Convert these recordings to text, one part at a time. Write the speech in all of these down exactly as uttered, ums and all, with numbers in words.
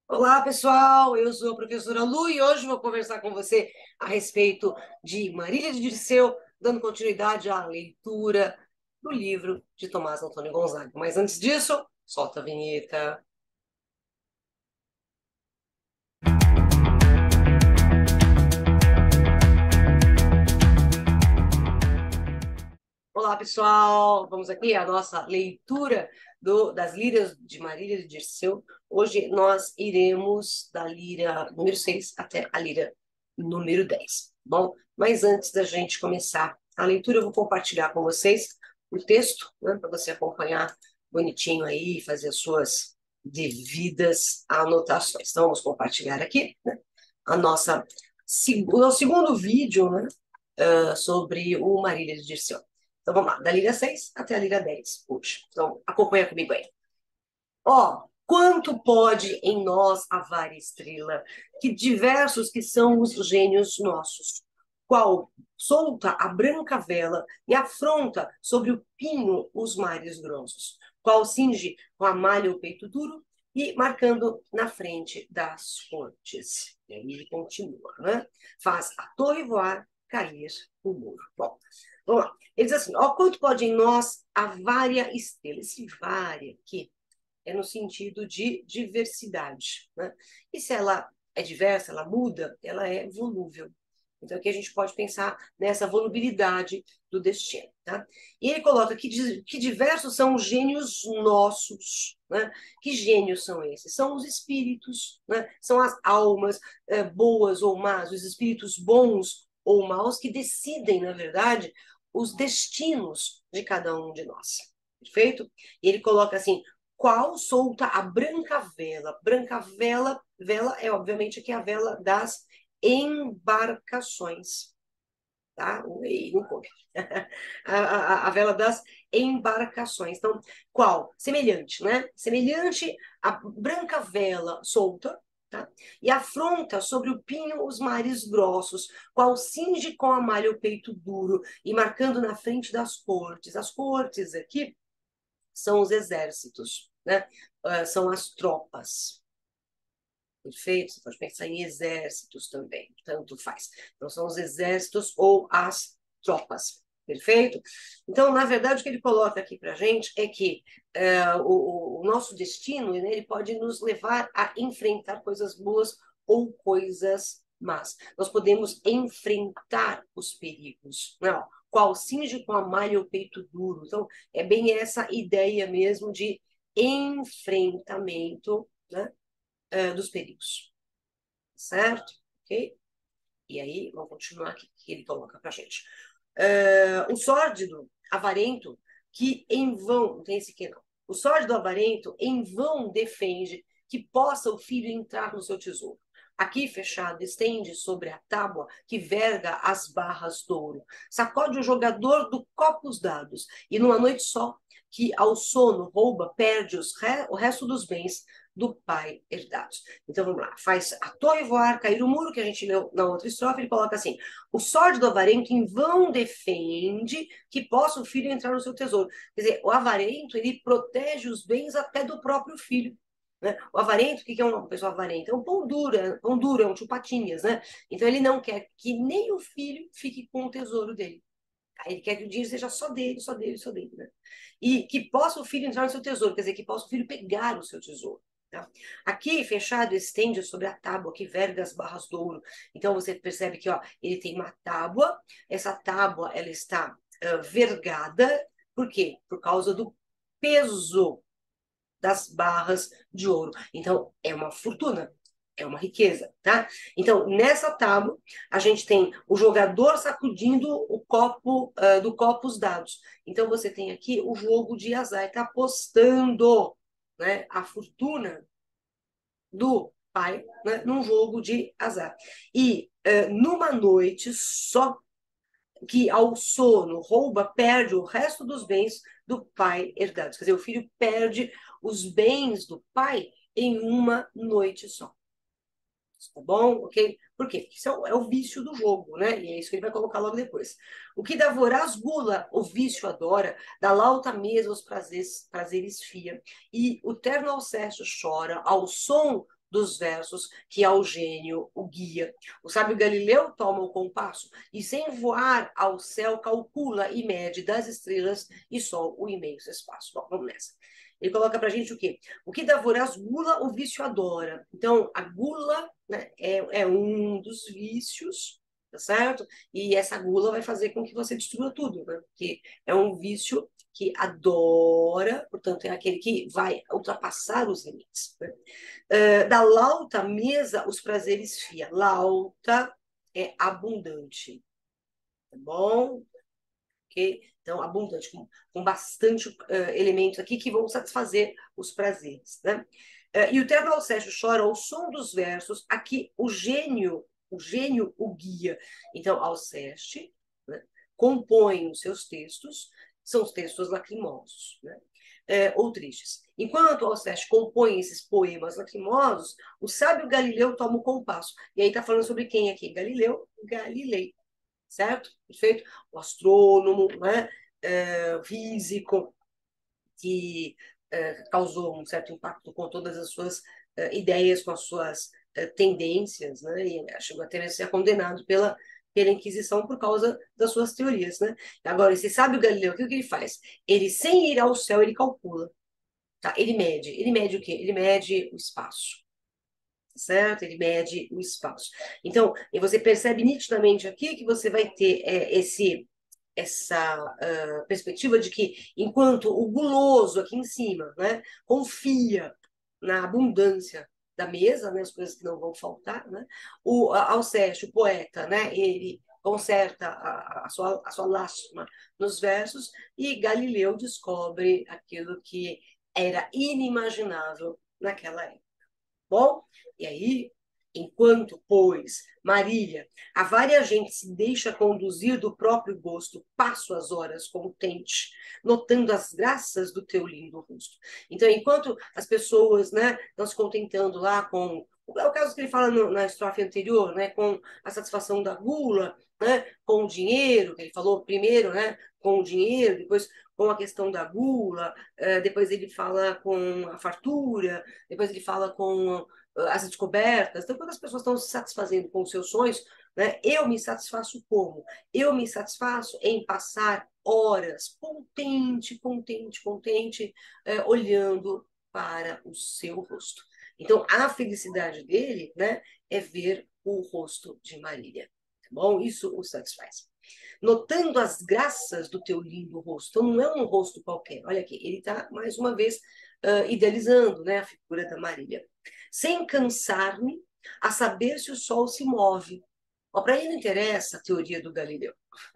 Olá, pessoal. Eu sou a professora Lu e hoje vou conversar com você a respeito de Marília de Dirceu, dando continuidade à leitura do livro de Tomás Antônio Gonzaga. Mas antes disso, solta a vinheta. Olá, pessoal. Vamos aqui à nossa leitura do, das lírias de Marília de Dirceu. Hoje nós iremos da líria número seis até a líria número dez. Bom, mas antes da gente começar a leitura, eu vou compartilhar com vocês o texto, né, para você acompanhar bonitinho aí e fazer as suas devidas anotações. Então, vamos compartilhar aqui, né, a nossa, o nosso segundo vídeo, né, uh, sobre o Marília de Dirceu. Então vamos lá, da Liga seis até a Liga dez hoje. Então acompanha comigo aí. Ó, quanto pode em nós a vária estrela, que diversos que são os gênios nossos, qual solta a branca vela e afronta sobre o pinho os mares grossos, qual cinge com a malha o peito duro e marcando na frente das fontes. E aí ele continua, né? Faz a torre voar, cair o muro. Bom, vamos lá. Ele diz assim, ó, quanto pode em nós a vária estrela. Esse vária aqui é no sentido de diversidade, né? E se ela é diversa, ela muda, ela é volúvel. Então aqui a gente pode pensar nessa volubilidade do destino, tá? E ele coloca que, que diversos são os gênios nossos, né? Que gênios são esses? São os espíritos, né? São as almas é, boas ou más, os espíritos bons ou maus que decidem, na verdade, os destinos de cada um de nós. Perfeito? E ele coloca assim, qual solta a branca vela. Branca vela, vela é obviamente aqui a vela das embarcações. Tá? E não come. a, a, a vela das embarcações. Então, qual? Semelhante, né? Semelhante à branca vela solta, tá? E afronta sobre o pinho os mares grossos, qual cinge com a malha o peito duro, e marcando na frente das cortes. As cortes aqui são os exércitos, né? Uh, são as tropas. Perfeito? Você pode pensar em exércitos também, tanto faz. Então, são os exércitos ou as tropas. Perfeito? Então, na verdade, o que ele coloca aqui para a gente é que uh, o, o, nosso destino, né, ele pode nos levar a enfrentar coisas boas ou coisas más. Nós podemos enfrentar os perigos. Não, qual cinge com a malha o peito duro. Então, é bem essa ideia mesmo de enfrentamento, né, uh, dos perigos. Certo? Ok? E aí, vamos continuar aqui, que ele coloca pra gente. Uh, o sórdido, avarento, que em vão, não tem esse aqui não. O sórdido avarento em vão defende que possa o filho entrar no seu tesouro. Aqui, fechado, estende sobre a tábua que verga as barras do ouro. Sacode o jogador do copo os dados, e numa noite só, que ao sono rouba, perde os re... o resto dos bens do pai herdados. Então vamos lá, faz a torre voar, cair o muro, que a gente leu na outra estrofe, ele coloca assim, o sórdido avarento em vão defende que possa o filho entrar no seu tesouro. Quer dizer, o avarento, ele protege os bens até do próprio filho. Né? O avarento, o que é uma pessoa avarenta? É um pão duro, é um duro, é um chupatinhas, né? Então ele não quer que nem o filho fique com o tesouro dele. Ele quer que o dinheiro seja só dele, só dele, só dele, né? E que possa o filho entrar no seu tesouro, quer dizer, que possa o filho pegar o seu tesouro. Tá? Aqui, fechado, estende sobre a tábua que verga as barras do ouro. Então, você percebe que ó, ele tem uma tábua, essa tábua ela está uh, vergada, por quê? Por causa do peso das barras de ouro. Então, é uma fortuna, é uma riqueza, tá? Então, nessa tábua, a gente tem o jogador sacudindo o copo uh, do copo os dados. Então, você tem aqui o jogo de azar, está apostando, né, a fortuna do pai, né, num jogo de azar. E uh, numa noite só, que ao sono rouba, perde o resto dos bens do pai herdados. Quer dizer, o filho perde os bens do pai em uma noite só. Tá bom? Ok? Por quê? Porque isso é o, é o vício do jogo, né? E é isso que ele vai colocar logo depois. O que da voraz gula, o vício adora, da lauta mesa os prazeres, prazeres fia, e o terno alcesto chora, ao som dos versos que ao gênio o guia. O sábio Galileu toma o compasso e, sem voar ao céu, calcula e mede das estrelas e sol o imenso espaço. Bom, vamos nessa. Ele coloca pra gente o quê? O que dá voraz gula, o vício adora. Então, a gula, né, é, é um dos vícios, tá certo? E essa gula vai fazer com que você destrua tudo, né? Porque é um vício que adora, portanto, é aquele que vai ultrapassar os limites. Né? Uh, da lauta mesa, os prazeres fia. Lauta é abundante, tá bom? Okay? Então, abundante, com, com bastante uh, elementos aqui que vão satisfazer os prazeres. Né? Uh, e o terno Alceste chora ao som dos versos, aqui o gênio, o gênio o guia. Então, Alceste, né, compõe os seus textos, são os textos lacrimosos, né? É, ou tristes. Enquanto Alceste compõe esses poemas lacrimosos, o sábio Galileu toma o compasso. E aí está falando sobre quem aqui? Galileu Galilei, certo? Perfeito? O astrônomo, né? É, físico, que é, causou um certo impacto com todas as suas é, ideias, com as suas é, tendências, né? E chegou até a ser condenado pela pela Inquisição por causa das suas teorias, né? Agora, você sabe o Galileu, o que ele faz? Ele, sem ir ao céu, ele calcula, tá? Ele mede. Ele mede o quê? Ele mede o espaço, certo? Ele mede o espaço. Então, e você percebe nitidamente aqui que você vai ter é, esse essa uh, perspectiva de que, enquanto o guloso aqui em cima, né, confia na abundância da mesa, né, as coisas que não vão faltar, né, o Alceste, o poeta, né, ele conserta a, a, sua, a sua lástima nos versos, e Galileu descobre aquilo que era inimaginável naquela época. Bom, e aí, enquanto, pois, Marília, a várias gente se deixa conduzir do próprio gosto, passo as horas contente, notando as graças do teu lindo rosto. Então, enquanto as pessoas, né, estão se contentando lá com... É o caso que ele fala no, na estrofe anterior, né, com a satisfação da gula, né, com o dinheiro, que ele falou primeiro, né, com o dinheiro, depois com a questão da gula, uh, depois ele fala com a fartura, depois ele fala com as descobertas. Então, quando as pessoas estão se satisfazendo com os seus sonhos, né, eu me satisfaço como? Eu me satisfaço em passar horas contente, contente, contente, é, olhando para o seu rosto. Então, a felicidade dele, né, é ver o rosto de Marília. Tá bom? Isso o satisfaz. Notando as graças do teu lindo rosto. Então, não é um rosto qualquer. Olha aqui, ele está, mais uma vez, uh, idealizando, né, a figura da Marília. Sem cansar-me a saber se o sol se move. Para ele não interessa a teoria do Galileu.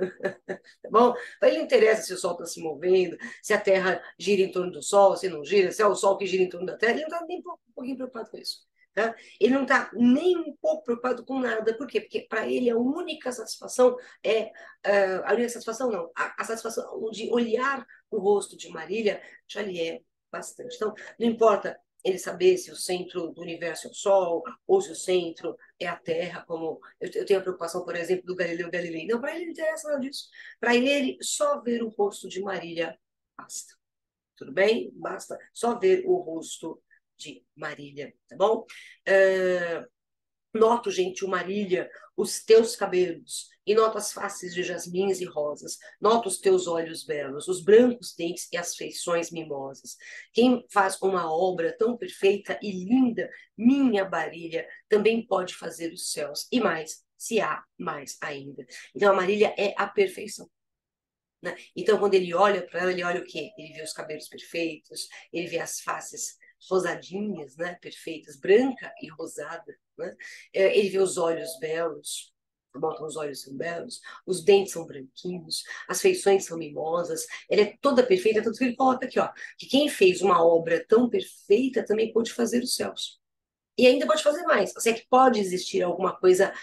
Tá bom? Para ele não interessa se o sol está se movendo, se a Terra gira em torno do Sol, se não gira, se é o Sol que gira em torno da Terra. Ele não está nem um pouquinho preocupado com isso. Tá? Ele não está nem um pouco preocupado com nada. Por quê? Porque para ele a única satisfação é... Uh, a única satisfação não. A, a satisfação de olhar o rosto de Marília já lhe é bastante. Então, não importa ele saber se o centro do universo é o Sol ou se o centro é a Terra, como eu, eu tenho a preocupação, por exemplo, do Galileu Galilei. Não, para ele não interessa nada disso. Para ele, só ver o rosto de Marília basta. Tudo bem? Basta só ver o rosto de Marília, tá bom? Uh, noto, gentil Marília, os teus cabelos, e noto as faces de jasmins e rosas, noto os teus olhos belos, os brancos dentes e as feições mimosas. Quem faz uma obra tão perfeita e linda, minha Marília, também pode fazer os céus, e mais, se há mais ainda. Então, a Marília é a perfeição. Né? Então, quando ele olha para ela, ele olha o quê? Ele vê os cabelos perfeitos, ele vê as faces rosadinhas, né? Perfeitas, branca e rosada. Né? Ele vê os olhos belos, então os olhos são belos, os dentes são branquinhos, as feições são mimosas, ela é toda perfeita, tanto que ele coloca aqui, ó, que quem fez uma obra tão perfeita também pode fazer os céus. E ainda pode fazer mais. Se é que pode existir alguma coisa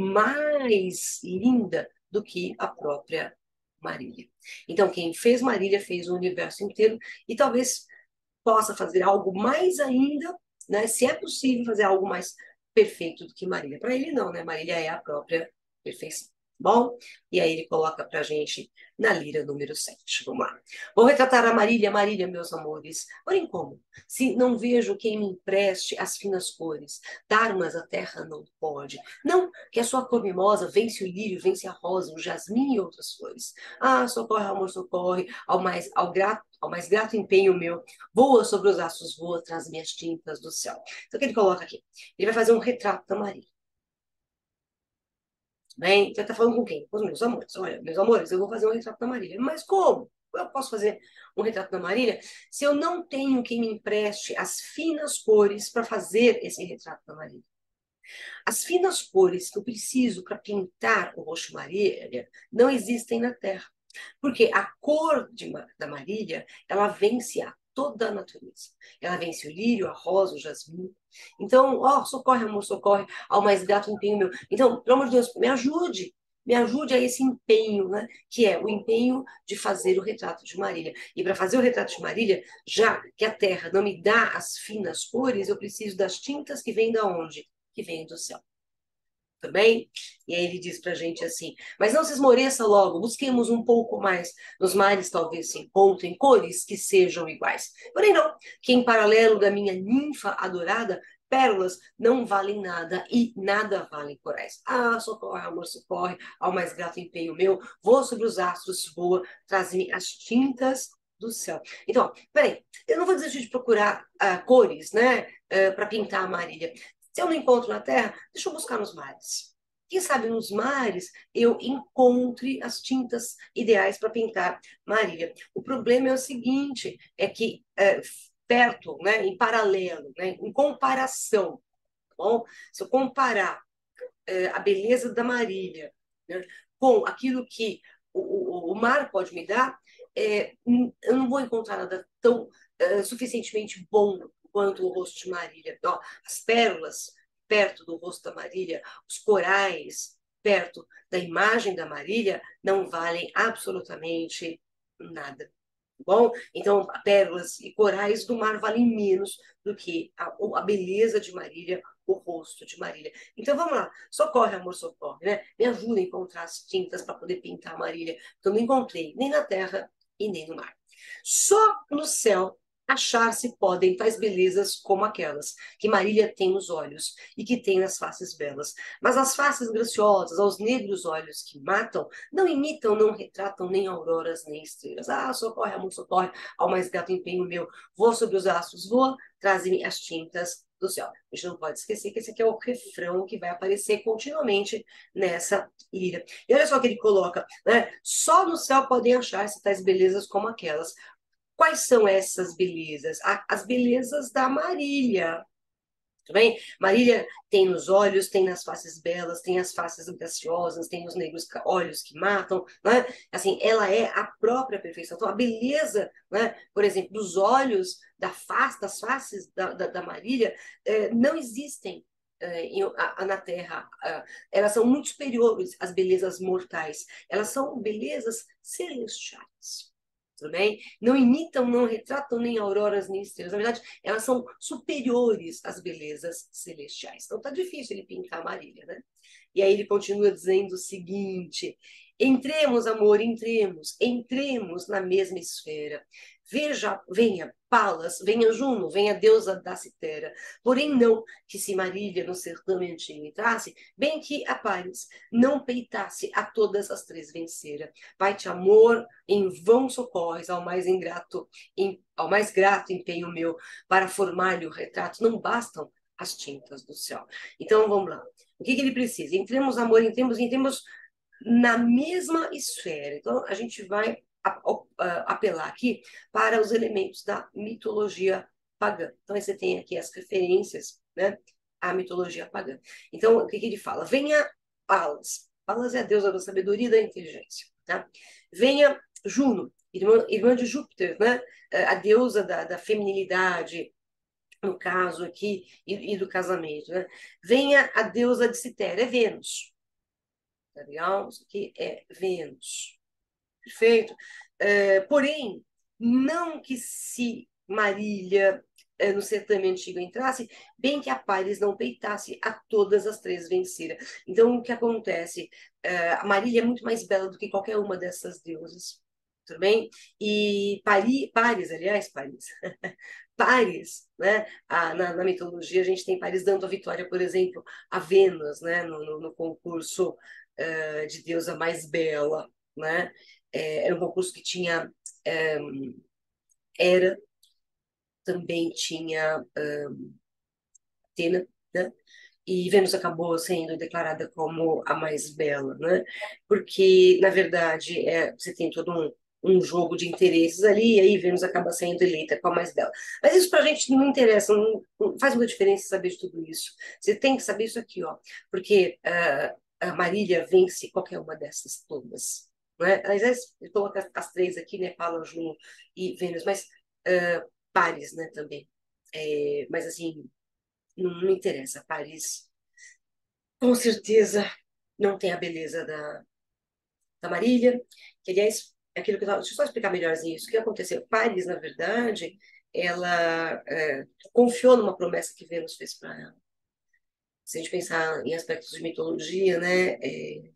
mais linda do que a própria Marília. Então, quem fez Marília fez o universo inteiro e talvez possa fazer algo mais ainda, né? Se é possível fazer algo mais perfeito do que Marília. Para ele, não, né? Marília é a própria perfeição. Bom, e aí ele coloca pra gente na lira número sete. Vamos lá. Vou retratar a Marília, Marília, meus amores. Porém, como? Se não vejo quem me empreste as finas cores, darmas a terra não pode. Não, que a sua cor mimosa vence o lírio, vence a rosa, o jasmim e outras flores. Ah, socorre, amor, socorre, ao mais, ao grato, ao mais grato empenho meu, voa sobre os astros, voa, traz minhas tintas do céu. Então, o que ele coloca aqui? Ele vai fazer um retrato da Marília. Bem, você está falando com quem? Com os meus amores. Olha, meus amores, eu vou fazer um retrato da Marília. Mas como? Eu posso fazer um retrato da Marília se eu não tenho quem me empreste as finas cores para fazer esse retrato da Marília. As finas cores que eu preciso para pintar o rosto de Marília não existem na Terra. Porque a cor de, da Marília, ela vence a toda a natureza. Ela vence o lírio, a rosa, o jasmim. Então, ó, socorre, amor, socorre, ao mais grato empenho meu. Então, pelo amor de Deus, me ajude. Me ajude a esse empenho, né? Que é o empenho de fazer o retrato de Marília. E para fazer o retrato de Marília, já que a terra não me dá as finas cores, eu preciso das tintas que vêm da onde? Que vêm do céu. Tudo bem? E aí ele diz pra gente assim, mas não se esmoreça logo, busquemos um pouco mais. Nos mares talvez se encontrem cores que sejam iguais. Porém não, que em paralelo da minha ninfa adorada, pérolas não valem nada e nada valem corais. Ah, socorre, amor, socorre, ao mais grato empenho meu, vou sobre os astros, voa, traz-me as tintas do céu. Então, ó, peraí, eu não vou desistir de procurar uh, cores, né, uh, para pintar a Marília. Se eu não encontro na terra, deixa eu buscar nos mares. Quem sabe nos mares eu encontre as tintas ideais para pintar Marília. O problema é o seguinte, é que é, perto, né, em paralelo, né, em comparação, tá bom? Se eu comparar é, a beleza da Marília, né, com aquilo que o, o, o mar pode me dar, é, eu não vou encontrar nada tão é, suficientemente bom quanto o rosto de Marília. Ó, as pérolas perto do rosto da Marília, os corais perto da imagem da Marília, não valem absolutamente nada. Bom, então pérolas e corais do mar valem menos do que a, a beleza de Marília, o rosto de Marília. Então vamos lá, socorre, amor, socorre, né? Me ajuda a encontrar as tintas para poder pintar a Marília, que eu não encontrei nem na terra e nem no mar. Só no céu achar-se podem tais belezas como aquelas que Marília tem nos olhos e que tem nas faces belas. Mas as faces graciosas, aos negros olhos que matam, não imitam, não retratam nem auroras, nem estrelas. Ah, socorre, amor, socorre, ao mais grato empenho meu. Voa sobre os astros, voa, traze-me as tintas do céu. A gente não pode esquecer que esse aqui é o refrão que vai aparecer continuamente nessa lira. E olha só o que ele coloca, né? Só no céu podem achar-se tais belezas como aquelas. Quais são essas belezas? As belezas da Marília. Tudo bem? Marília tem nos olhos, tem nas faces belas, tem as faces graciosas, tem os negros olhos que matam, né? Assim, ela é a própria perfeição. Então, a beleza, né? Por exemplo, dos olhos, da face, das faces da, da, da Marília, eh, não existem eh, em, a, a, na Terra. Ah, elas são muito superiores às belezas mortais. Elas são belezas celestiais. Tudo bem? Não imitam, não retratam nem auroras, nem estrelas. Na verdade, elas são superiores às belezas celestiais. Então, tá difícil ele pintar a Marília, né? E aí ele continua dizendo o seguinte: entremos, amor, entremos, entremos na mesma esfera. Veja, venha, Palas, venha Juno, venha deusa da Citera. Porém, não que se Marília no certame antigo entrasse, bem que a Paris não peitasse a todas as três vencera. Pai-te amor, em vão socorres ao mais ingrato, em, ao mais grato empenho meu, para formar-lhe o retrato, não bastam as tintas do céu. Então, vamos lá. O que, que ele precisa? Entremos, amor, entremos, entremos na mesma esfera. Então, a gente vai apelar aqui para os elementos da mitologia pagã. Então, aí você tem aqui as referências, né, à mitologia pagã. Então, o que, que ele fala? Venha Palas. Palas é a deusa da sabedoria e da inteligência. Tá? Venha Juno, irmã, irmã de Júpiter, né? A deusa da, da feminilidade, no caso aqui, e, e do casamento. Né? Venha a deusa de Citéria, é Vênus. Tá legal? Isso aqui é Vênus. Perfeito? É, porém, não que se Marília eh, no certame antigo entrasse, bem que a Paris não peitasse, a todas as três vencera. Então, o que acontece? Eh, a Marília é muito mais bela do que qualquer uma dessas deusas, tudo bem? E Pari, Paris, aliás, Paris, Paris, né? A, na, na mitologia, a gente tem Paris dando a vitória, por exemplo, a Vênus, né? No, no, no concurso eh, de deusa mais bela, né? Eh, era um concurso que tinha eh, Hera, também tinha Atena, né? E Vênus acabou sendo declarada como a mais bela, né? Porque, na verdade, é, você tem todo um, um jogo de interesses ali, e aí Vênus acaba sendo eleita como a mais bela. Mas isso pra gente não interessa, não, não faz muita diferença saber de tudo isso. Você tem que saber isso aqui, ó, porque uh, a Marília vence qualquer uma dessas todas. Né? Às vezes, eu coloco as, as três aqui, né? Pallas, Juno e Vênus, mas uh, Paris, né, também. É, mas assim, não, não interessa. Paris, com certeza, não tem a beleza da, da Marília, que, aliás, é aquilo que eu tava, deixa eu só explicar melhorzinho isso. O que aconteceu? Paris, na verdade, ela é, confiou numa promessa que Vênus fez para ela. Se a gente pensar em aspectos de mitologia, né, é,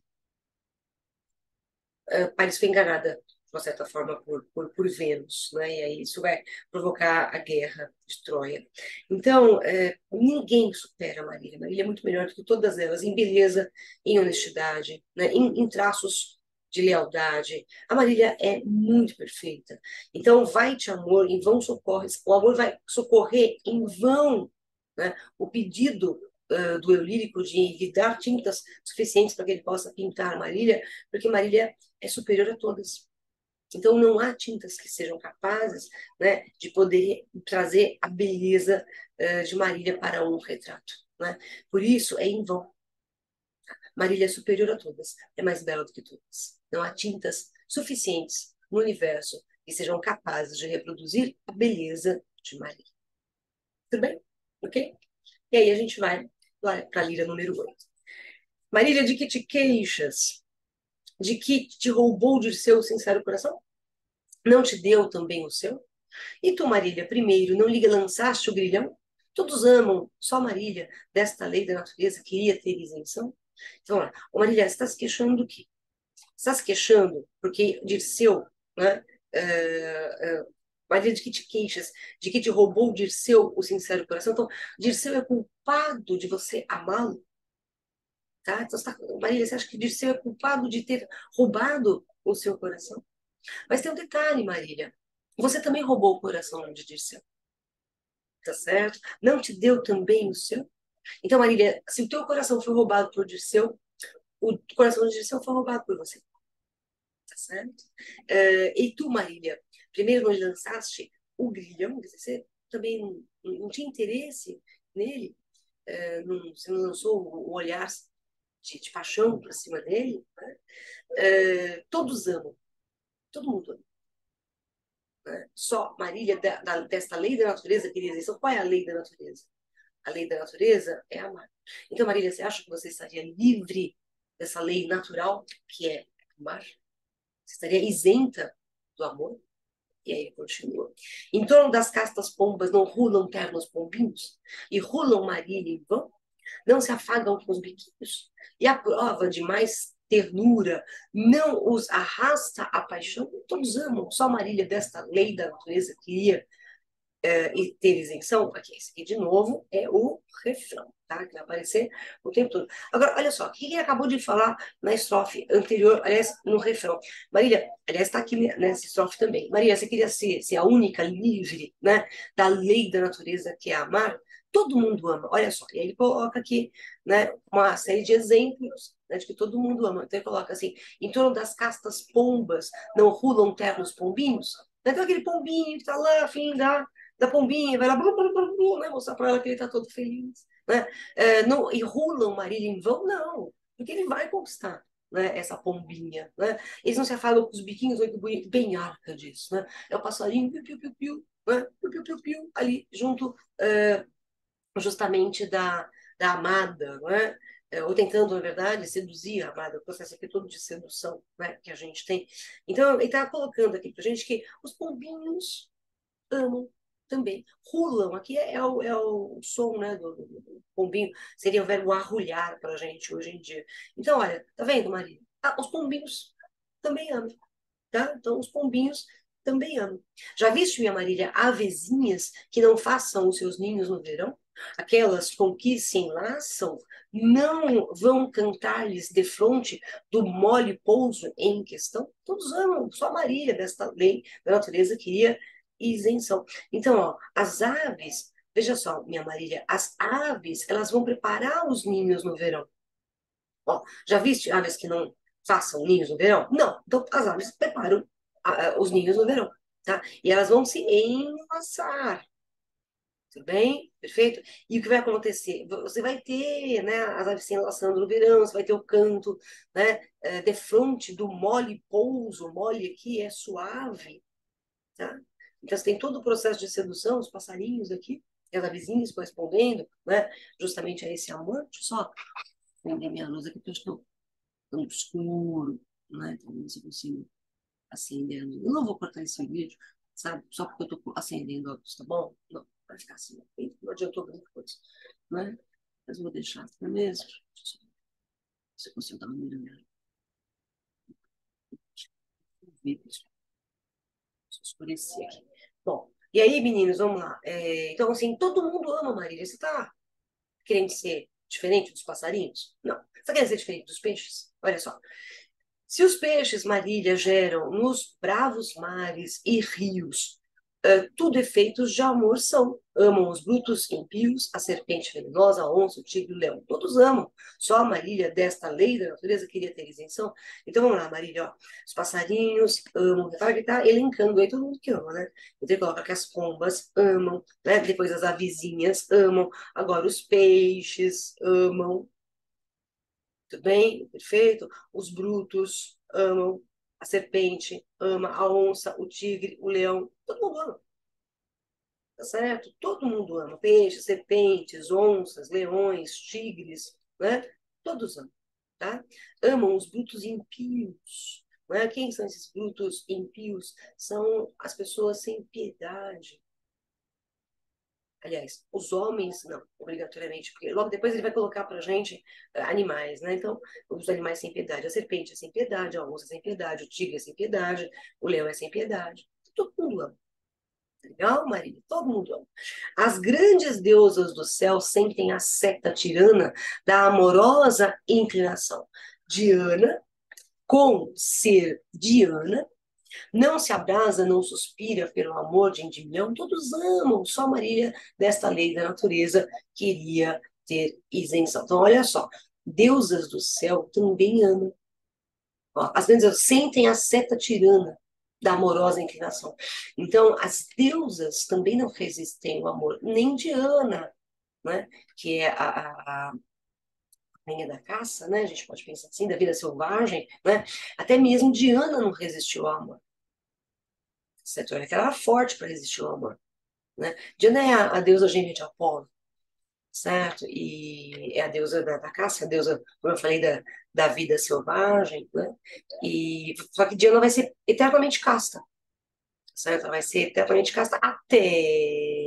é, Paris foi enganada, de uma certa forma, por, por, por Vênus, né, e aí isso vai provocar a guerra de Troia. Então, é, ninguém supera a Marília. Marília é muito melhor do que todas elas, em beleza, em honestidade, né, em, em traços de lealdade. A Marília é muito perfeita. Então, vai-te amor, em vão socorre. O amor vai socorrer em vão, né, o pedido uh, do eu lírico de lhe dar tintas suficientes para que ele possa pintar Marília, porque Marília é superior a todas. Então, não há tintas que sejam capazes, né, de poder trazer a beleza uh, de Marília para um retrato. Né? Por isso, é em vão. Marília é superior a todas, é mais bela do que todas. Não há tintas suficientes no universo que sejam capazes de reproduzir a beleza de Marília. Tudo bem? Ok? E aí a gente vai para a lira número oito. Marília, de que te queixas? De que te roubou de seu sincero coração? Não te deu também o seu? E tu, Marília, primeiro, não lhe lançaste o grilhão? Todos amam, só Marília, desta lei da natureza, queria ter isenção? Então, lá, ô Marília, você está se queixando do quê? Você está se queixando porque Dirceu, né? Uh, uh, Marília, de que te queixas? De que te roubou Dirceu o sincero coração? Então, Dirceu é culpado de você amá-lo? Tá? Então, você tá, Marília, você acha que Dirceu é culpado de ter roubado o seu coração? Mas tem um detalhe, Marília. Você também roubou o coração de Dirceu, tá certo? Não te deu também o seu? Então, Marília, se o teu coração foi roubado por Dirceu, o coração de Dirceu foi roubado por você, tá certo? Uh, e tu, Marília, primeiro não lançaste o grilhão, você também não, não tinha interesse nele, uh, não, você não lançou o olhar de, de paixão para cima dele, né? Uh, todos amam, todo mundo ama. Né? Só Marília, da, da, desta lei da natureza, queria dizer, então, qual é a lei da natureza? A lei da natureza é amar. Então, Marília, você acha que você estaria livre dessa lei natural, que é amar? Você estaria isenta do amor? E aí ele continua. Em torno das castas pombas não rulam ternos pombinhos? E rulam Marília em vão? Não se afagam com os biquinhos? E a prova de mais ternura não os arrasta a paixão? Todos amam, só Marília desta lei da natureza queria uh, e ter isenção. Aqui, esse aqui de novo é o refrão, tá? Que vai aparecer o tempo todo. Agora, olha só, o que ele acabou de falar na estrofe anterior, aliás, no refrão. Marília, aliás, está aqui nessa estrofe também. Marília, você queria ser, ser a única livre, né, da lei da natureza que é amar? Todo mundo ama, olha só. E aí ele coloca aqui, né, uma série de exemplos, né, de que todo mundo ama. Então ele coloca assim, em torno das castas pombas não rulam ternos pombinhos? Então aquele pombinho que está lá, afim da, da pombinha, vai lá, blu, blu, blu, blu, né, mostrar para ela que ele está todo feliz. Né? É, não, e rulam Marília em vão? Não, porque ele vai conquistar. Né, essa pombinha, né? Eles não se afagam com os biquinhos, bem arca disso, né? É o passarinho, piu, piu, piu, piu, né? Piu, piu, piu, piu, ali junto uh, justamente da, da amada, né? Ou tentando, na verdade, seduzir a amada, o processo aqui todo de sedução, né? Que a gente tem. Então, ele está colocando aqui para a gente que os pombinhos amam também rulam. Aqui é, é o, é o som, né, do, do, do pombinho. Seria o verbo arrulhar para a gente hoje em dia. Então, olha, tá vendo, Maria? Ah, os pombinhos também amam, tá? Então, os pombinhos também amam. Já viste, minha Marília, avezinhas que não façam os seus ninhos no verão? Aquelas com que se enlaçam não vão cantar-lhes defronte do mole pouso em questão? Todos amam, só a Marília desta lei da natureza queria isenção. Então, ó, as aves, veja só, minha Marília, as aves, elas vão preparar os ninhos no verão. Ó, já viste aves que não façam ninhos no verão? Não. Então, as aves preparam ah, os ninhos no verão, tá? E elas vão se enlaçar. Tudo bem? Perfeito? E o que vai acontecer? Você vai ter, né, as aves se enlaçando no verão, você vai ter o canto, né, é, defronte do mole pouso. Mole aqui é suave, tá? Então, você tem todo o processo de sedução, os passarinhos aqui, e as avezinhas correspondendo, né, justamente a esse amor. Deixa eu só acender minha luz aqui, porque eu estou tão escuro, né? Então, não sei se eu consigo acender a luz. Eu não vou cortar esse vídeo, sabe? Só porque eu estou acendendo a luz, tá bom? Não, vai ficar assim. Não adiantou muita coisa, né? Mas eu vou deixar assim mesmo. Deixa eu se eu consigo dar uma melhorada. Deixa eu escurecer aqui. Bom, e aí, meninos, vamos lá. É, então, assim, todo mundo ama Marília. Você tá querendo ser diferente dos passarinhos? Não. Você tá querendo ser diferente dos peixes? Olha só. Se os peixes marília geram nos bravos mares e rios, uh, tudo efeitos de amor são. Amam os brutos impios, a serpente venenosa, a onça, o tigre e o leão. Todos amam. Só a Marília, desta lei da natureza, queria ter isenção. Então vamos lá, Marília. Ó. Os passarinhos amam. Repara que está elencando aí todo mundo que ama, né? Então ele coloca que as pombas amam, né? Depois as avezinhas amam. Agora os peixes amam. Tudo bem? Perfeito? Os brutos amam, a serpente ama, a onça, o tigre, o leão, todo mundo ama, tá certo? Todo mundo ama. Peixes, serpentes, onças, leões, tigres, né? Todos amam, tá? Amam os brutos impios. Né? Quem são esses brutos impios? São as pessoas sem piedade. Aliás, os homens, não, obrigatoriamente, porque logo depois ele vai colocar pra gente uh, animais, né? Então, os animais sem piedade. A serpente é sem piedade, a onça é sem piedade, o tigre é sem piedade, o leão é sem piedade. Todo mundo ama. Legal, Marília? Todo mundo ama. As grandes deusas do céu sentem a seta tirana da amorosa inclinação. Diana, com ser Diana, não se abrasa, não suspira pelo amor de Endymion, todos amam, só Marília, desta lei da natureza, queria ter isenção. Então, olha só, deusas do céu também amam. Ó, as grandes sentem a seta tirana da amorosa inclinação. Então, as deusas também não resistem ao amor, nem Diana, né, que é a, a, a rainha da caça, né, a gente pode pensar assim, da vida selvagem, né, até mesmo Diana não resistiu ao amor. Certo? Ela era forte para resistir ao amor. Né? Diana é a, a deusa gêmea de Apolo, certo? E é a deusa da, da caça, a deusa, como eu falei, da, da vida selvagem, né? E, só que Diana vai ser eternamente casta, certo? Ela vai ser eternamente casta até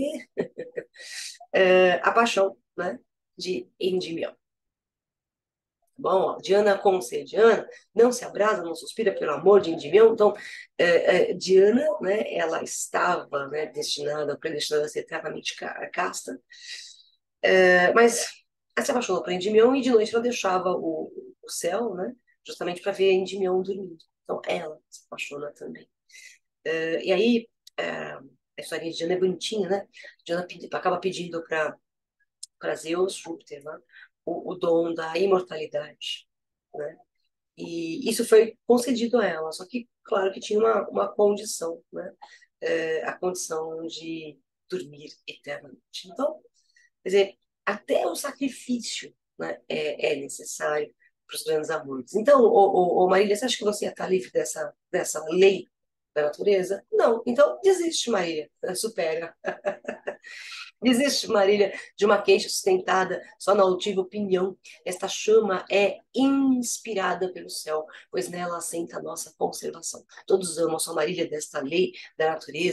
é, a paixão, né? De Endymion. Bom, ó, Diana com ser Diana, não se abrasa, não suspira pelo amor de Endymion. Então, é, é, Diana, né, ela estava, né, destinada, predestinada a ser eternamente casta, é, mas ela se apaixonou por Endymion e de noite ela deixava o, o céu, né, justamente para ver Endymion dormindo. Então, ela se apaixona também. É, e aí, é, a história de Diana é bonitinha, né? Diana pedi, acaba pedindo para Zeus, Júpiter, né, o, o dom da imortalidade, né? E isso foi concedido a ela, só que, claro, que tinha uma, uma condição, né? É, a condição de dormir eternamente. Então, quer dizer, até o sacrifício, né, é, é necessário para os grandes amores. Então, ô, ô, ô, Marília, você acha que você ia estar livre dessa, dessa lei da natureza? Não. Então, desiste, Marília. Supera. Desiste, Marília, de uma queixa sustentada só na altiva opinião. Esta chama é inspirada pelo céu, pois nela assenta a nossa conservação. Todos amam só Marília desta lei da natureza,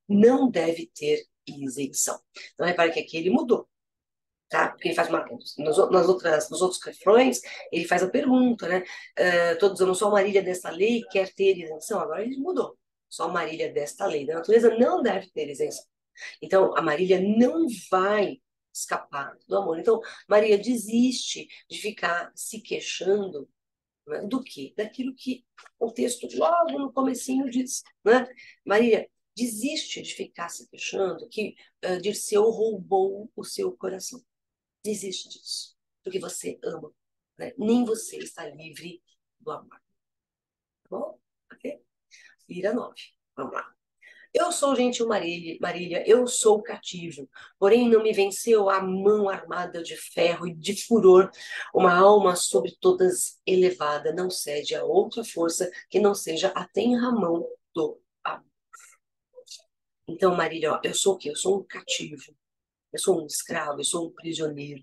não deve ter isenção. Então, repare que aqui ele mudou. Tá? Porque ele faz uma. Nas, nas outras, nos outros refrões, ele faz a pergunta, né? Uh, todos usando só Marília desta lei quer ter isenção. Agora ele mudou. Só Marília desta lei da natureza não deve ter isenção. Então, a Marília não vai escapar do amor. Então, Marília desiste de ficar se queixando, né, do quê? Daquilo que o texto logo no comecinho diz, né? Marília desiste de ficar se queixando que uh, Dirceu roubou o seu coração. Desiste disso, porque você ama, né? Nem você está livre do amor. Tá bom? Ok? Lira nove. Vamos lá. Eu sou gentil Marília, Marília, eu sou cativo, porém não me venceu a mão armada de ferro e de furor, uma alma sobre todas elevada, não cede a outra força que não seja a tenra mão do amor. Então, Marília, ó, eu sou o quê? Eu sou um cativo, eu sou um escravo, eu sou um prisioneiro.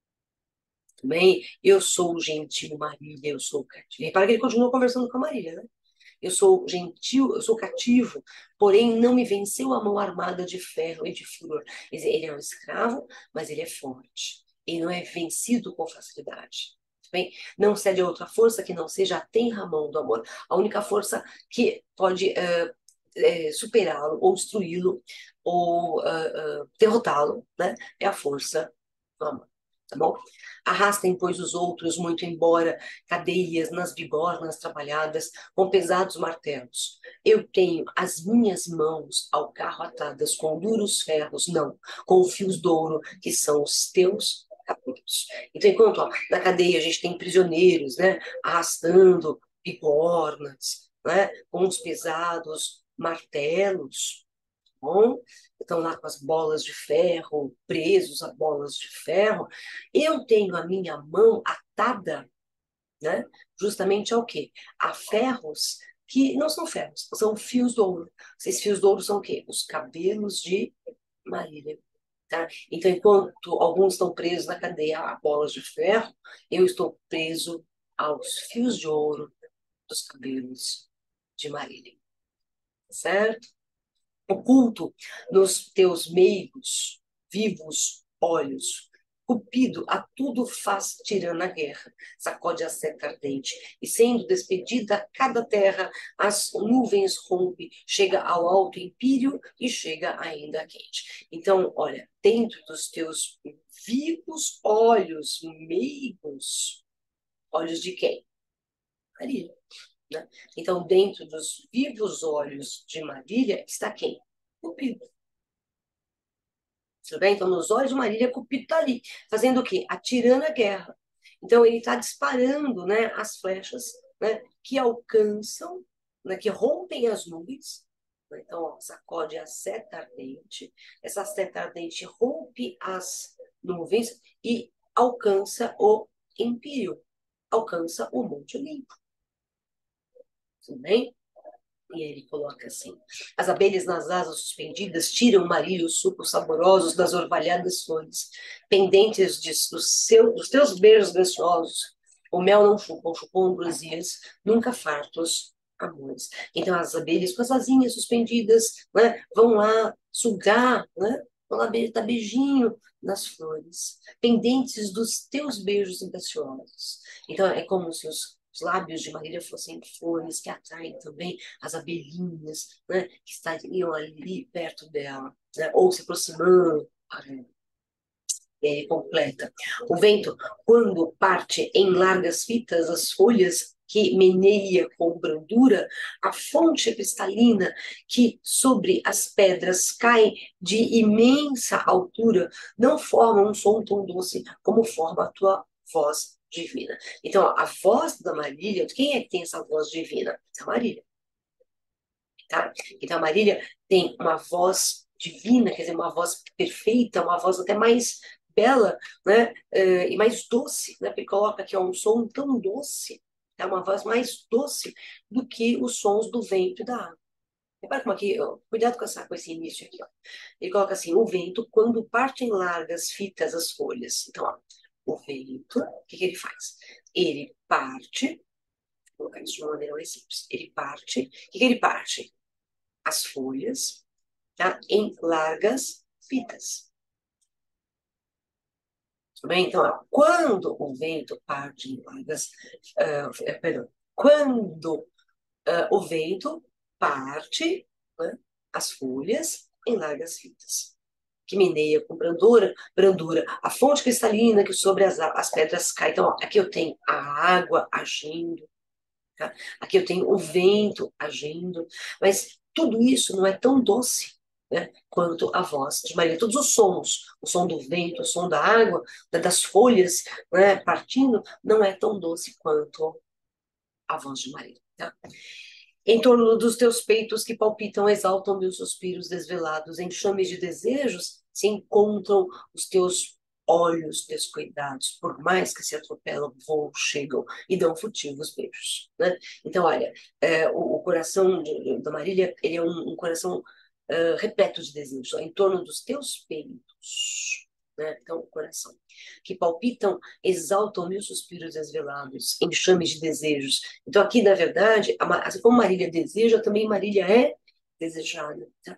Bem, eu sou gentil Marília, eu sou cativo. Repara que ele continua conversando com a Marília, né? Eu sou gentil, eu sou cativo, porém não me venceu a mão armada de ferro e de furor. Quer dizer, ele é um escravo, mas ele é forte. Ele não é vencido com facilidade. Bem, não cede a outra força que não seja a tenra mão do amor. A única força que pode uh, uh, superá-lo, ou destruí-lo, ou uh, uh, derrotá-lo, né? É a força do amor. Tá bom? Arrastem, pois, os outros muito embora, cadeias nas bigornas trabalhadas, com pesados martelos. Eu tenho as minhas mãos ao carro atadas com duros ferros, não, com fios de ouro, que são os teus cabelos. Então, enquanto ó, na cadeia a gente tem prisioneiros, né, arrastando bigornas, né, com os pesados martelos, bom? Estão lá com as bolas de ferro, presos a bolas de ferro. Eu tenho a minha mão atada, né? Justamente ao quê? A ferros que não são ferros, são fios de ouro. Esses fios de ouro são o quê? Os cabelos de Marília. Tá? Então, enquanto alguns estão presos na cadeia a bolas de ferro, eu estou preso aos fios de ouro dos cabelos de Marília. Certo? Oculto nos teus meigos, vivos olhos. Cupido a tudo faz tirando a guerra, sacode a seta ardente, e sendo despedida cada terra, as nuvens rompe, chega ao alto empírio e chega ainda a quente. Então, olha, dentro dos teus vivos olhos, meigos, olhos de quem? Maria. Né? Então, dentro dos vivos olhos de Marília está quem? Cupido. Tudo bem? Então, nos olhos de Marília, Cupido está ali, fazendo o quê? Atirando a guerra. Então, ele está disparando, né, as flechas, né, que alcançam, né, que rompem as nuvens. Então, ó, sacode a seta ardente. Essa seta ardente rompe as nuvens e alcança o empírio, alcança o Monte Olimpo. Tudo bem? E aí ele coloca assim: as abelhas nas asas suspendidas tiram o marília os sucos saborosos das orvalhadas flores, pendentes de, do seu, dos teus beijos graciosos. O mel não chupam, chupam ambrosias, nunca fartos amores. Então as abelhas com as asinhas suspendidas, né, vão lá sugar, né, vão lá dar beijinho nas flores, pendentes dos teus beijos graciosos. Então é como se os os lábios de Marília fossem flores que atraem também as abelhinhas, né, que estariam ali perto dela, né, ou se aproximando. É, completa. O vento, quando parte em largas fitas as folhas que meneia com brandura, a fonte cristalina que sobre as pedras cai de imensa altura, não forma um som tão doce como forma a tua voz divina. Então, a voz da Marília, quem é que tem essa voz divina? É a Marília. Tá? Então, a Marília tem uma voz divina, quer dizer, uma voz perfeita, uma voz até mais bela, né? Uh, e mais doce, né? Porque coloca aqui ó, um som tão doce, é uma voz mais doce do que os sons do vento e da água. Repara como aqui, ó, cuidado com, essa, com esse início aqui. Ó. Ele coloca assim, o vento, quando parte em largas fitas as folhas. Então, ó, o vento, o que, que ele faz? Ele parte, vou colocar isso de uma maneira mais simples, ele parte, o que, que ele parte? As folhas, tá? Em largas fitas. Tudo bem? Então, ó, quando o vento parte em largas, uh, perdão, quando uh, o vento parte, né, as folhas em largas fitas, que meneia com brandura, brandura, a fonte cristalina que sobre as, as pedras cai. Então, ó, aqui eu tenho a água agindo, tá? Aqui eu tenho o vento agindo, mas tudo isso não é tão doce, né, quanto a voz de Maria. Todos os sons, o som do vento, o som da água, das folhas, né, partindo, não é tão doce quanto a voz de Maria. Tá? Em torno dos teus peitos que palpitam, exaltam meus suspiros desvelados, em chames de desejos se encontram os teus olhos descuidados, por mais que se atropelam, voam, chegam e dão furtivos beijos, né? Então, olha, é, o, o coração de, da Marília, ele é um, um coração uh, repleto de desejos, em torno dos teus peitos, né? Então, o coração, que palpitam, exaltam mil suspiros desvelados, enxames de desejos. Então, aqui, na verdade, assim como Marília deseja, também Marília é desejada. Tá?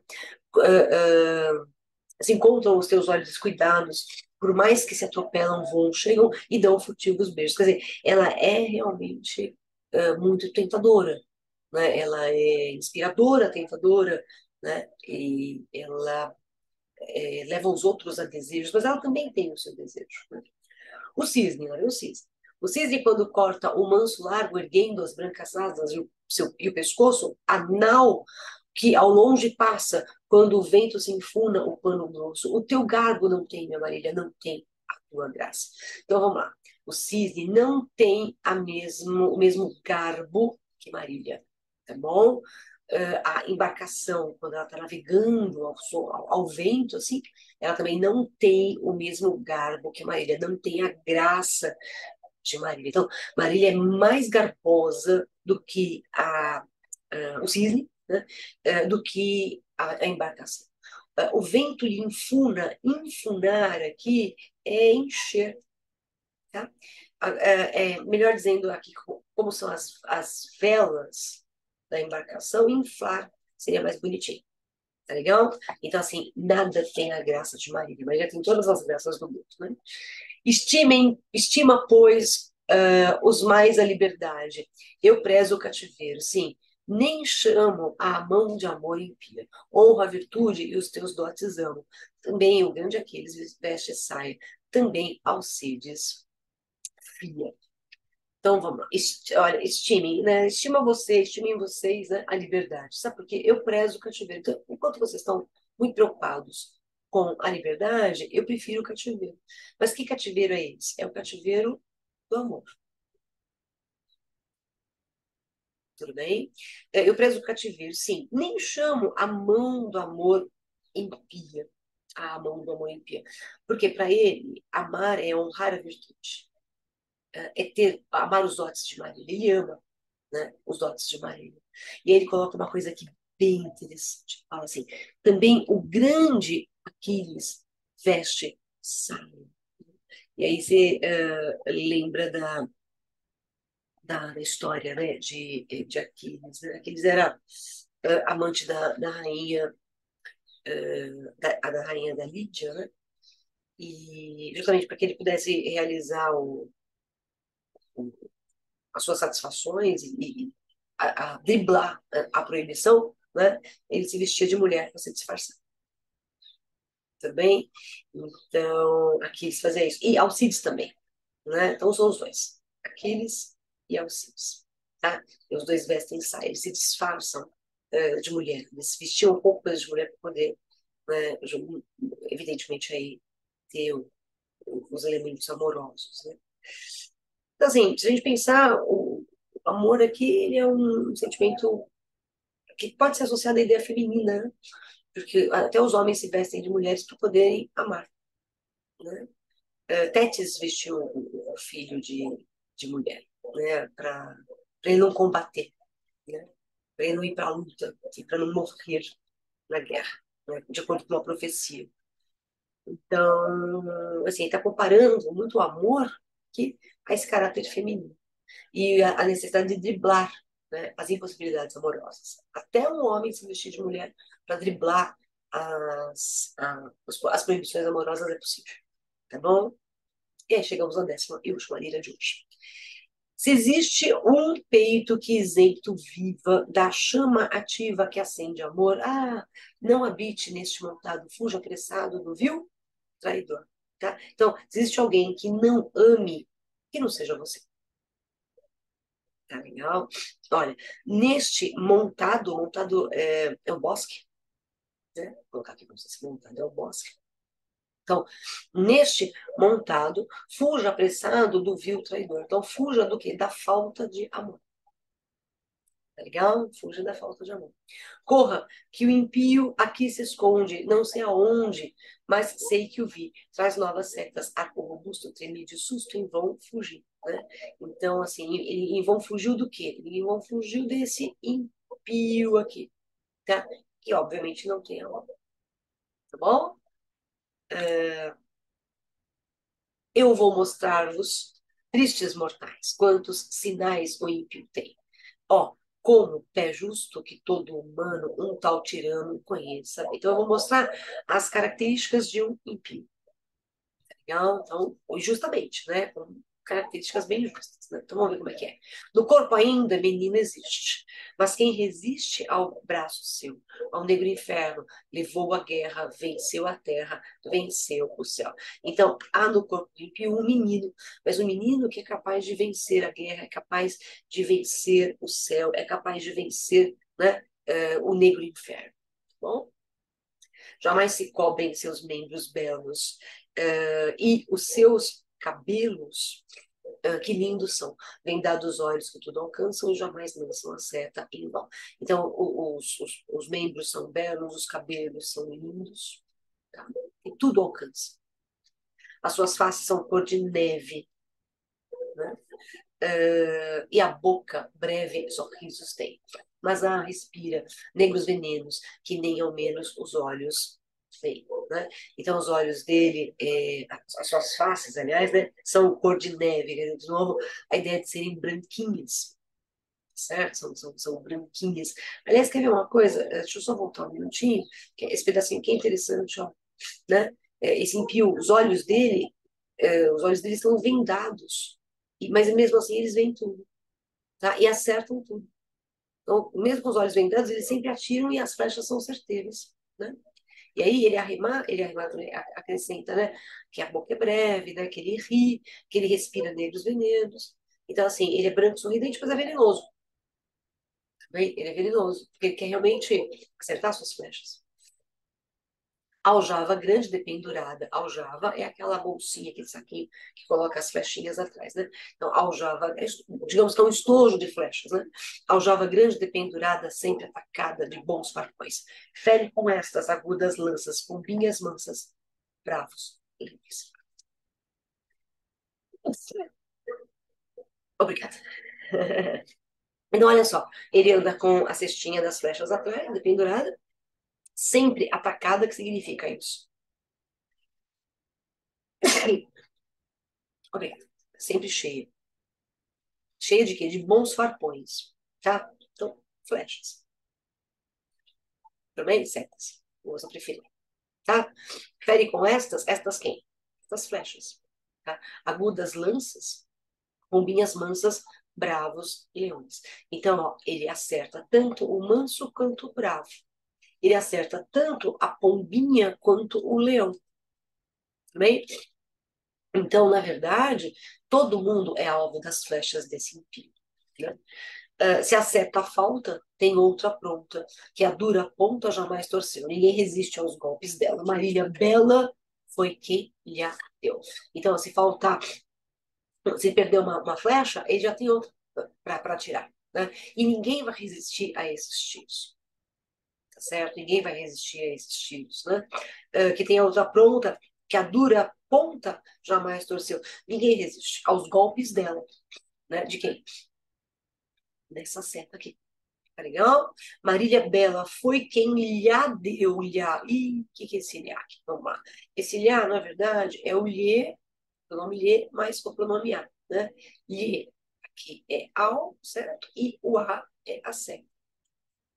Uh, uh, se encontram os teus olhos descuidados, por mais que se atropelam, voam, chegam e dão furtivos beijos. Quer dizer, ela é realmente uh, muito tentadora, né? Ela é inspiradora, tentadora, né? E ela é, leva os outros a desejos, mas ela também tem o seu desejo. Né? O cisne, olha o cisne. O cisne, quando corta o manso largo, erguendo as brancas asas e o, seu, e o pescoço, a nau que ao longe passa, quando o vento se enfuna o pano grosso. O teu garbo não tem, minha Marília, não tem a tua graça. Então vamos lá. O cisne não tem a mesmo, o mesmo garbo que Marília, tá bom? Uh, a embarcação, quando ela está navegando ao, ao, ao vento, assim, ela também não tem o mesmo garbo que Marília, não tem a graça de Marília. Então, Marília é mais garbosa do que a, a o cisne, né? Uh, do que a, a embarcação. Uh, o vento lhe infuna, infunar aqui é encher, tá? Uh, é, melhor dizendo aqui, como são as, as velas da embarcação, inflar seria mais bonitinho. Tá legal? Então, assim, nada tem a graça de Marília. Marília tem todas as graças do mundo, né? Estimem, estima, pois, uh, os mais a liberdade. Eu prezo o cativeiro, sim. Nem chamo a mão de amor impia. Honro a virtude e os teus dotes amo. Também o grande Aquiles veste saia. Também Alcides fia. Então, vamos lá. Est olha, estimem, né? Estima você, estimem vocês, né, a liberdade. Sabe por quê? Eu prezo o cativeiro. Então, enquanto vocês estão muito preocupados com a liberdade, eu prefiro o cativeiro. Mas que cativeiro é esse? É o cativeiro do amor. Tudo bem? É, eu prezo o cativeiro, sim. Nem chamo a mão do amor impia. A mão do amor impia. Porque para ele, amar é honrar a virtude. É ter, amar os dotes de Marília. Ele ama, né, os dotes de Marília. E aí ele coloca uma coisa aqui bem interessante. Fala assim: também o grande Aquiles veste saia. E aí você uh, lembra da, da, da, história, né, de, de Aquiles. Né? Aquiles era uh, amante da, da rainha, uh, da, da rainha da Lídia, né? E justamente para que ele pudesse realizar o, o, as suas satisfações e, e a, a driblar a, a proibição, né? Ele se vestia de mulher para se disfarçar. Também, então, Aquiles fazia isso. E Alcides também, né? Então são os dois, Aquiles e Alcides, tá? E os dois vestem saia, eles se disfarçam uh, de mulher, eles se vestiam um pouco mais de mulher para poder, né, evidentemente, aí ter o, os elementos amorosos, né? Então, assim, se a gente pensar, o, o amor aqui, ele é um sentimento que pode ser associado à ideia feminina, né? Porque até os homens se vestem de mulheres para poderem amar, né? Uh, Tétis vestiu o, o filho de, de mulher, né? Para ele não combater, né? Para ele não ir para a luta, para não morrer na guerra, né? De acordo com uma profecia. Então, assim, está comparando muito o amor que a esse caráter feminino e a, a necessidade de driblar, né, as impossibilidades amorosas. Até um homem se vestir de mulher para driblar as, a- os- as proibições amorosas é possível, tá bom? E aí chegamos à décima e última lira de hoje. Se existe um peito que isento viva da chama ativa que acende amor, ah, não habite neste montado, fuja apressado do vil traidor, tá? Então, se existe alguém que não ame, que não seja você. Tá legal? Olha, neste montado, montado é, é o bosque, né? Vou colocar aqui para vocês, montado é o bosque. Então, neste montado, fuja apressado do vil traidor. Então, fuja do quê? Da falta de amor. Tá legal? Fuja da falta de amor. Corra, que o impio aqui se esconde, não sei aonde, mas sei que o vi. Traz novas setas, arco robusto, treme de susto, em vão fugir, né? Então, assim, em vão fugiu do quê? Em vão fugiu desse impio aqui, tá? Que obviamente não tem amor, tá bom? Eu vou mostrar-vos, tristes mortais, quantos sinais o ímpio tem. Ó, como pé justo que todo humano, um tal tirano conheça. Então, eu vou mostrar as características de um ímpio. Legal? Então, justamente, né? Com características bem justas, né? Então, vamos ver como é que é. No corpo ainda, menino existe, mas quem resiste ao braço seu, ao negro inferno, levou a guerra, venceu a terra, venceu o céu. Então, há no corpo ímpio um menino, mas um menino que é capaz de vencer a guerra, é capaz de vencer o céu, é capaz de vencer, né, eh, o negro inferno. Tá bom? Jamais se cobrem seus membros belos, uh, e os seus cabelos, uh, que lindos são, vendados os olhos que tudo alcançam e jamais lançam a seta em vão. Então, os, os, os membros são belos, os cabelos são lindos, tá? E tudo alcança. As suas faces são cor de neve, né? Uh, e a boca breve sorrisos tem. Mas ah, respira negros venenos, que nem ao menos os olhos veem, né? Então, os olhos dele, é, as suas faces, aliás, né, são cor de neve, né? De novo, a ideia de serem branquinhas, certo? São, são, são branquinhas. Aliás, quer ver uma coisa? Deixa eu só voltar um minutinho, que esse pedacinho aqui é interessante, ó, né? Esse impio, os olhos dele, é, os olhos dele estão vendados, mas mesmo assim eles veem tudo, tá? E acertam tudo. Então, mesmo com os olhos vendados, eles sempre atiram e as flechas são certeiras, né? E aí ele arrema, ele arrema, acrescenta, né? Que a boca é breve, né? Que ele ri, que ele respira negros venenos. Então, assim, ele é branco, sorridente, mas é venenoso. Também ele é venenoso, porque ele quer realmente acertar suas flechas. Aljava grande dependurada. Aljava é aquela bolsinha, aquele saquinho que coloca as flechinhas atrás, né? Então, aljava, é, digamos que é um estojo de flechas, né? Aljava grande dependurada, sempre atacada de bons farpões. Fere com estas agudas lanças, pombinhas mansas, bravos, livres. Obrigada. Então, olha só, ele anda com a cestinha das flechas atrás, dependurada, sempre atacada, que significa isso? Obrigada. Sempre cheia. Cheia de quê? De bons farpões, tá? Então, flechas. Tudo bem? Setas. Usa preferir, tá? Fere com estas, estas quem? Estas flechas, tá? Agudas lanças, pombinhas mansas, bravos e leões. Então, ó, ele acerta tanto o manso quanto o bravo. Ele acerta tanto a pombinha quanto o leão. Tudo bem? Então, na verdade, todo mundo é alvo das flechas desse impio, né? Uh, se acerta a falta, tem outra pronta, que a dura ponta jamais torceu. Ninguém resiste aos golpes dela. Marília Bela foi quem lhe a deu. Então, se faltar, se perder uma, uma flecha, ele já tem outra para tirar, né? E ninguém vai resistir a esses tiros, tá certo? Ninguém vai resistir a esses tiros, né? Uh, que tem a outra pronta, que a dura ponta jamais torceu. Ninguém resiste aos golpes dela, né? De quem? Dessa seta aqui. Tá legal? Marília Bela foi quem lhe deu, lhe. Ih, o que, que é esse lhe aqui? Vamos lá. Esse lhe, na verdade, é o lhe, o nome lhe, mais o pronome a, né? Lhe, aqui é ao, certo? E o a é a seta.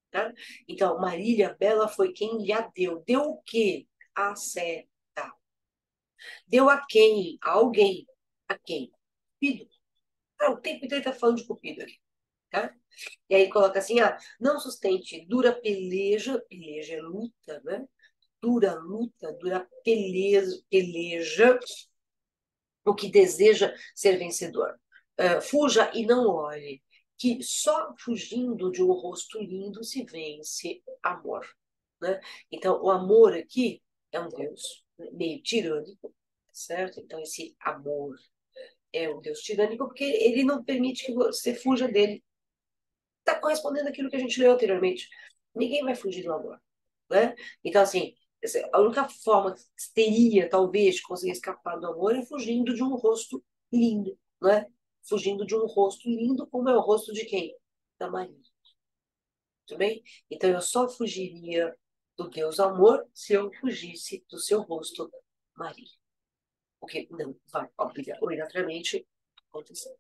tá? Então, Marília Bela foi quem lhe a deu. Deu o quê? A seta. Deu a quem? A alguém. A quem? Cupido. Ah, o tempo inteiro tá falando de Cupido aqui, tá? E aí coloca assim, ah, não sustente dura peleja, peleja é luta, né? Dura luta, dura peleja, peleja, o que deseja ser vencedor. Uh, fuja e não olhe, que só fugindo de um rosto lindo se vence amor, né? Então, o amor aqui é um Deus meio tirânico, certo? Então, esse amor é um Deus tirânico porque ele não permite que você fuja dele. Está correspondendo àquilo que a gente leu anteriormente. Ninguém vai fugir do amor, né? Então, assim, a única forma que teria, talvez, de conseguir escapar do amor é fugindo de um rosto lindo, né? Fugindo de um rosto lindo, como é o rosto de quem? Da Maria. Tudo bem? Então, eu só fugiria do Deus amor se eu fugisse do seu rosto, Maria. O que não vai, obrigatoriamente, acontecer.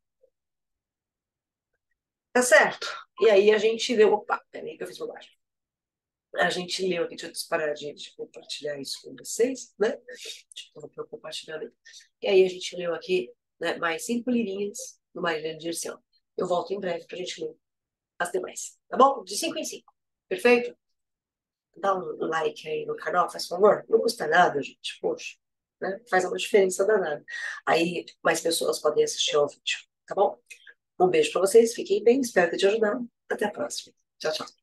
Tá certo? E aí a gente leu. Opa, peraí que eu fiz bobagem. A gente leu aqui, deixa eu disparar de, de compartilhar isso com vocês, né? Deixa eu ver o compartilhamento. E aí a gente leu aqui, né, mais cinco linhas do Marília de Dirceu. Eu volto em breve para a gente ler as demais, tá bom? De cinco em cinco. Perfeito? Dá um like aí no canal, faz favor. Não custa nada, gente. Poxa, né? Faz uma diferença danada. Aí mais pessoas podem assistir ao vídeo, tá bom? Um beijo para vocês, fiquem bem, espero ter te ajudado. Até a próxima. Tchau, tchau.